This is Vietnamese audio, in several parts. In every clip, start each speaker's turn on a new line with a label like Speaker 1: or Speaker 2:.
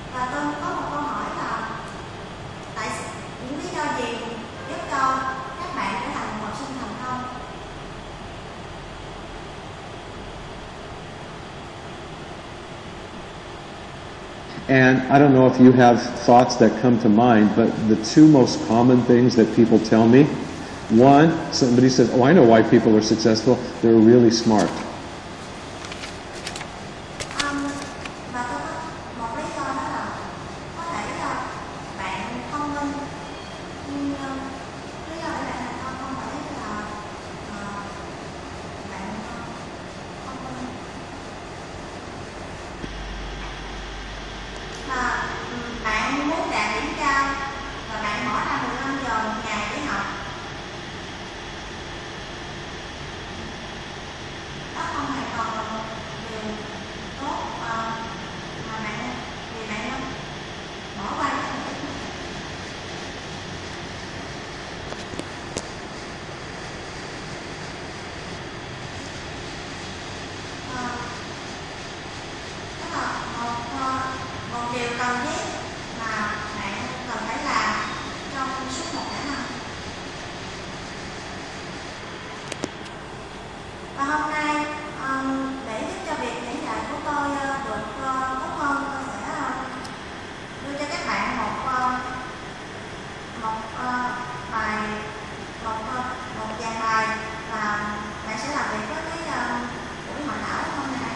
Speaker 1: Và tôi có một câu hỏi là những lý do gì giúp cho các bạn trở thành một học sinh thành công?
Speaker 2: And I don't know if you have thoughts that come to mind, but the two most common things that people tell me, one, somebody says, oh, I know why people are successful, they're really smart.
Speaker 1: Và tôi có một lý do đó là có thể bạn thông minh, nhưng lý do để bạn thành công không phải là bạn thông minh, mà bạn muốn đạt điểm cao và bạn bỏ ra 15 giờ một ngày để học. Đó không hề còn là một điều tốt mà vì bạn bỏ qua cái thành tích. Đó là một điều cần thiết mà bạn cần phải làm trong suốt một cả năm. Và hôm nay để giúp cho việc giảng dạy của tôi được tốt hơn, tôi sẽ đưa cho các bạn một vài bài và bạn sẽ làm việc với cái buổi hội thảo hôm nay.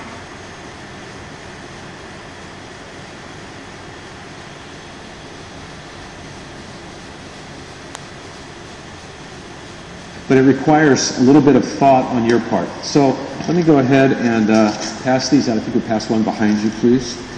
Speaker 2: But it requires a little bit of thought on your part. So let me go ahead and pass these out. If you could pass one behind you, please.